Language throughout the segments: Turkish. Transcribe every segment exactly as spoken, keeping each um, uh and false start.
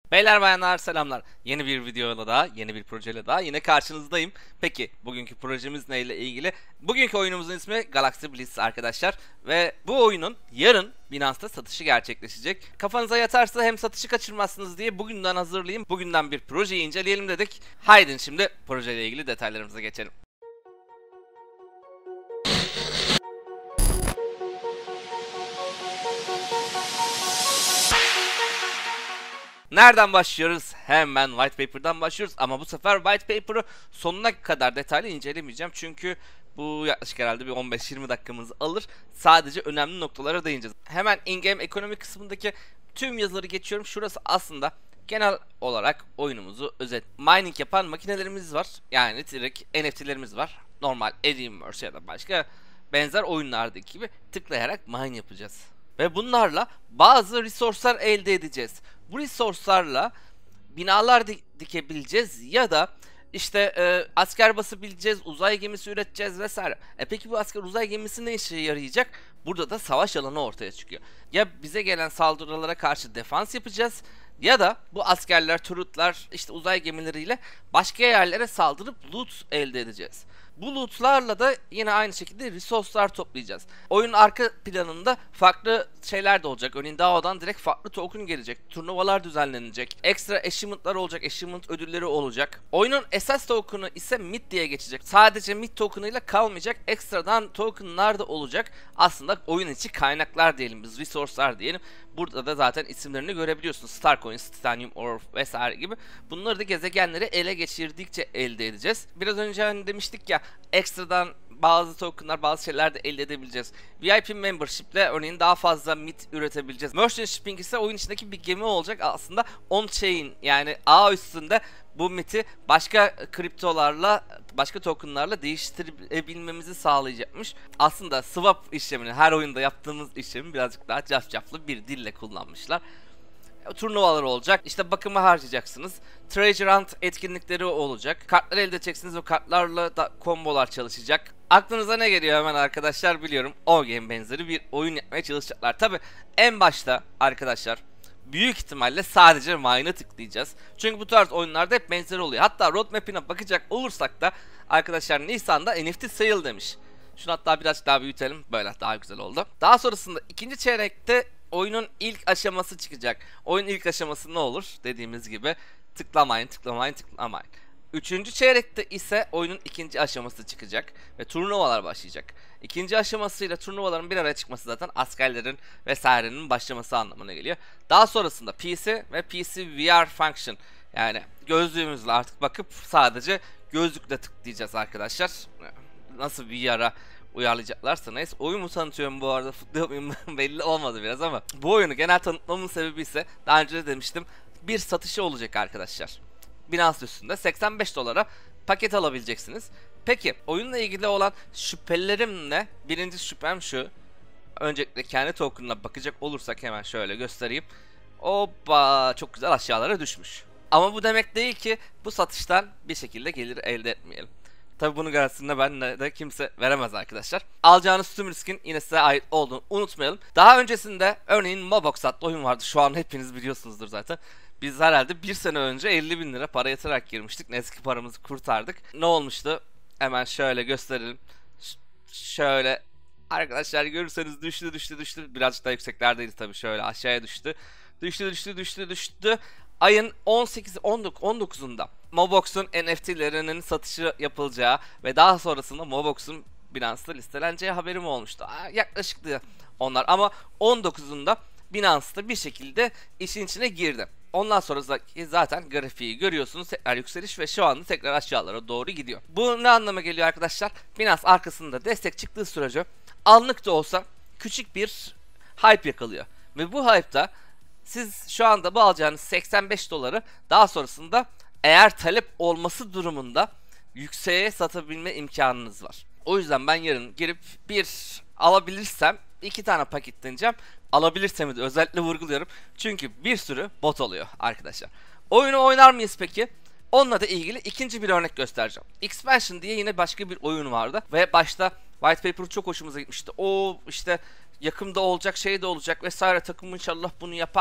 Beyler bayanlar selamlar. Yeni bir videoyla daha, yeni bir projeyle daha yine karşınızdayım. Peki bugünkü projemiz neyle ilgili? Bugünkü oyunumuzun ismi Galaxy Blitz arkadaşlar. Ve bu oyunun yarın Binance'da satışı gerçekleşecek. Kafanıza yatarsa hem satışı kaçırmazsınız diye bugünden hazırlayayım. Bugünden bir projeyi inceleyelim dedik. Haydi şimdi projeyle ilgili detaylarımıza geçelim. Nereden başlıyoruz? Hemen White Paper'dan başlıyoruz ama bu sefer White Paper'ı sonuna kadar detaylı incelemeyeceğim çünkü bu yaklaşık herhalde bir on beş yirmi dakikamızı alır. Sadece önemli noktalara değineceğiz. Hemen in-game ekonomi kısmındaki tüm yazıları geçiyorum. Şurası aslında genel olarak oyunumuzu özet. Mining yapan makinelerimiz var. Yani direkt N F T'lerimiz var. Normal Ediverse ya da başka benzer oyunlardaki gibi tıklayarak mine yapacağız. Ve bunlarla bazı resource'lar elde edeceğiz. Bu resource'larla binalar di dikebileceğiz ya da işte e, asker basabileceğiz, uzay gemisi üreteceğiz vesaire. E peki bu asker uzay gemisi ne işe yarayacak? Burada da savaş alanı ortaya çıkıyor. Ya bize gelen saldırılara karşı defans yapacağız ya da bu askerler, turretlar, işte uzay gemileriyle başka yerlere saldırıp loot elde edeceğiz. Bu lootlarla da yine aynı şekilde resource'lar toplayacağız. Oyunun arka planında farklı şeyler de olacak. Örneğin D A O'dan direkt farklı token gelecek. Turnuvalar düzenlenecek. Ekstra achievement'lar olacak. Achievement ödülleri olacak. Oyunun esas token'ı ise Myth diye geçecek. Sadece Myth token'ıyla kalmayacak. Ekstradan token'lar da olacak. Aslında oyun içi kaynaklar diyelim biz. Resource'lar diyelim. Burada da zaten isimlerini görebiliyorsunuz. Starcoins, Titanium Ore vesaire gibi. Bunları da gezegenleri ele geçirdikçe elde edeceğiz. Biraz önce hani demiştik ya, ekstradan bazı tokenlar, bazı şeyler de elde edebileceğiz. V I P membership ile örneğin daha fazla Myth üretebileceğiz. Merchant shipping ise oyun içindeki bir gemi olacak aslında on chain, yani ağ üstünde bu Myth'i başka kriptolarla, başka tokenlarla değiştirebilmemizi sağlayacakmış. Aslında swap işlemini, her oyunda yaptığımız işlemi birazcık daha cafcaflı bir dille kullanmışlar. Turnuvalar olacak. İşte bakıma harcayacaksınız. Treasure Hunt etkinlikleri olacak. Kartlar elde edeceksiniz. O kartlarla da kombolar çalışacak. Aklınıza ne geliyor hemen arkadaşlar, biliyorum. O game benzeri bir oyun yapmaya çalışacaklar. Tabi en başta arkadaşlar büyük ihtimalle sadece mine'a tıklayacağız. Çünkü bu tarz oyunlarda hep benzeri oluyor. Hatta roadmap'ine bakacak olursak da arkadaşlar Nisan'da N F T sale demiş. Şunu hatta biraz daha büyütelim. Böyle daha güzel oldu. Daha sonrasında ikinci çeyrekte oyunun ilk aşaması çıkacak. Oyun ilk aşaması ne olur? Dediğimiz gibi tıklamayın, tıklamayın, tıklamayın. Üçüncü çeyrekte ise oyunun ikinci aşaması çıkacak ve turnuvalar başlayacak. İkinci aşamasıyla turnuvaların bir araya çıkması zaten askerlerin vesairenin başlaması anlamına geliyor. Daha sonrasında P C ve P C V R function, yani gözlüğümüzle artık bakıp sadece gözlükle tıklayacağız arkadaşlar. Nasıl V R'a uyarlayacaklarsa neyse. Oyunu tanıtıyorum bu arada, futbol belli olmadı biraz ama bu oyunu genel tanıtmamın sebebi ise daha önce de demiştim, bir satışı olacak arkadaşlar. Binance üstünde seksen beş dolara paket alabileceksiniz. Peki oyunla ilgili olan şüphelerim ne? Birinci şüphem şu. Öncelikle kendi token'ına bakacak olursak hemen şöyle göstereyim. Hoppa, çok güzel aşağılara düşmüş. Ama bu demek değil ki bu satıştan bir şekilde gelir elde etmeyelim. Tabi bunun garantisini ben de kimse veremez arkadaşlar. Alacağınız tüm riskin yine size ait olduğunu unutmayalım. Daha öncesinde örneğin Mobox adlı oyun vardı. Şu an hepiniz biliyorsunuzdur zaten. Biz herhalde bir sene önce elli bin lira para yatırarak girmiştik. Ne eski paramızı kurtardık. Ne olmuştu? Hemen şöyle gösterelim. Ş şöyle arkadaşlar görürseniz düştü düştü düştü. Birazcık daha yükseklerdeydi tabi, şöyle aşağıya düştü. Düştü düştü düştü düştü. Ayın on sekizi on dokuzunda Mobox'un N F T'lerinin satışı yapılacağı ve daha sonrasında Mobox'un Binance'da listeleneceği haberim olmuştu. Yaklaşıktı onlar ama on dokuzunda Binance'da bir şekilde işin içine girdi. Ondan sonra zaten grafiği görüyorsunuz, tekrar yükseliş ve şu anda tekrar aşağılara doğru gidiyor. Bu ne anlama geliyor arkadaşlar? Binance arkasında destek çıktığı sürece anlık da olsa küçük bir hype yakalıyor. Ve bu hype'da siz şu anda bu alacağınız seksen beş doları daha sonrasında eğer talep olması durumunda yükseğe satabilme imkanınız var. O yüzden ben yarın girip bir alabilirsem iki tane paketleneceğim. Alabilirsem de özellikle vurguluyorum. Çünkü bir sürü bot oluyor arkadaşlar. Oyunu oynar mıyız peki? Onunla da ilgili ikinci bir örnek göstereceğim. Expansion diye yine başka bir oyun vardı. Ve başta White Paper çok hoşumuza gitmişti. O işte yakında olacak, şey de olacak vesaire, takım inşallah bunu yapar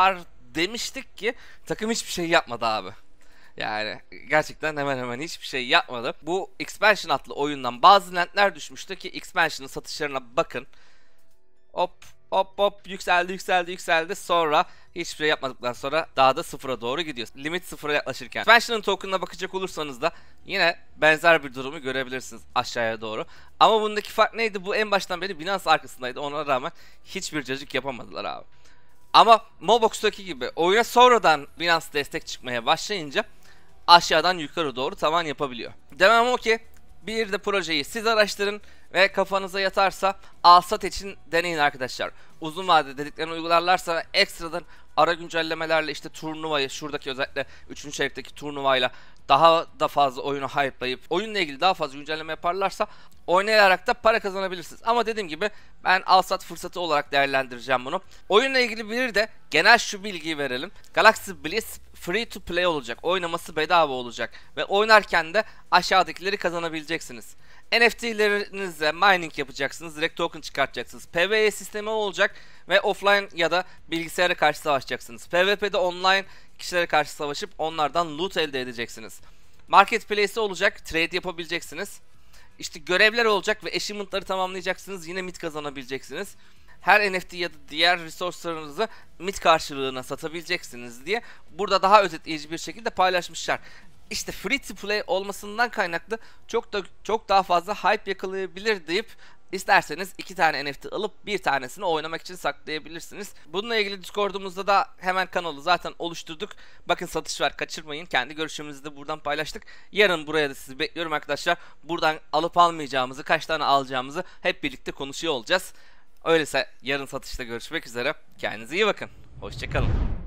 demiştik ki takım hiçbir şey yapmadı abi. Yani gerçekten hemen hemen hiçbir şey yapmadı. Bu Expansion adlı oyundan bazı lentler düşmüştü ki Expansion'ın satışlarına bakın. Hop hop hop yükseldi yükseldi yükseldi, sonra hiçbir şey yapmadıktan sonra daha da sıfıra doğru gidiyor. Limit sıfıra yaklaşırken. Expansion'ın token'ına bakacak olursanız da yine benzer bir durumu görebilirsiniz aşağıya doğru. Ama bundaki fark neydi? Bu en baştan beri Binance arkasındaydı. Ona rağmen hiçbir cacık yapamadılar abi. Ama Mobox'taki gibi oyuna sonradan Binance destek çıkmaya başlayınca aşağıdan yukarı doğru tavan yapabiliyor. Demem o ki bir de projeyi siz araştırın ve kafanıza yatarsa alsat için deneyin arkadaşlar. Uzun vadede dediklerini uygularlarsa ekstradan ara güncellemelerle işte turnuvayı, şuradaki özellikle üçüncü çeyrekteki turnuvayla daha da fazla oyunu hype'layıp oyunla ilgili daha fazla güncelleme yaparlarsa oynayarak da para kazanabilirsiniz. Ama dediğim gibi ben alsat fırsatı olarak değerlendireceğim bunu. Oyunla ilgili bir de genel şu bilgiyi verelim. Galaxy Blitz free to play olacak. Oynaması bedava olacak. Ve oynarken de aşağıdakileri kazanabileceksiniz. N F T'lerinizle mining yapacaksınız. Direkt token çıkartacaksınız. P V E sistemi olacak. Ve offline ya da bilgisayara karşı savaşacaksınız. P V P'de online kişilere karşı savaşıp onlardan loot elde edeceksiniz. Marketplace'i olacak. Trade yapabileceksiniz. İşte görevler olacak ve achievement'ları tamamlayacaksınız. Yine mit kazanabileceksiniz. Her N F T ya da diğer resource'larınızı mit karşılığına satabileceksiniz diye burada daha özetleyici bir şekilde paylaşmışlar. İşte free to play olmasından kaynaklı çok da çok daha fazla hype yakalayabilir deyip isterseniz iki tane N F T alıp bir tanesini oynamak için saklayabilirsiniz. Bununla ilgili Discord'umuzda da hemen kanalı zaten oluşturduk. Bakın satış var, kaçırmayın. Kendi görüşümüzü de buradan paylaştık. Yarın buraya da sizi bekliyorum arkadaşlar. Buradan alıp almayacağımızı, kaç tane alacağımızı hep birlikte konuşuyor olacağız. Öyleyse yarın satışta görüşmek üzere. Kendinize iyi bakın. Hoşçakalın.